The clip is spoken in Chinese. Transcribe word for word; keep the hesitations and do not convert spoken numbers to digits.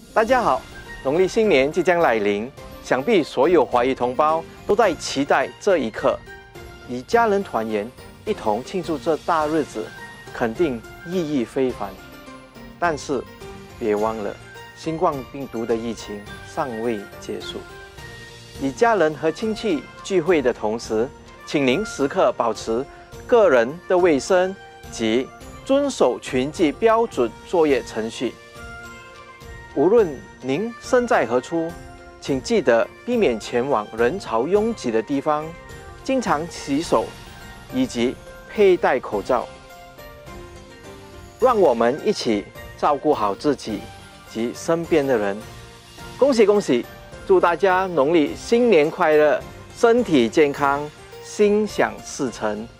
大家好，农历新年即将来临，想必所有华裔同胞都在期待这一刻，与家人团圆，一同庆祝这大日子，肯定意义非凡。但是，别忘了，新冠病毒的疫情尚未结束。与家人和亲戚聚会的同时，请您时刻保持个人的卫生及遵守群聚标准作业程序。无论您身在何处，请记得避免前往人潮拥挤的地方，经常洗手，以及佩戴口罩。让我们一起照顾好自己及身边的人。恭喜恭喜！祝大家农历新年快乐，身体健康，心想事成。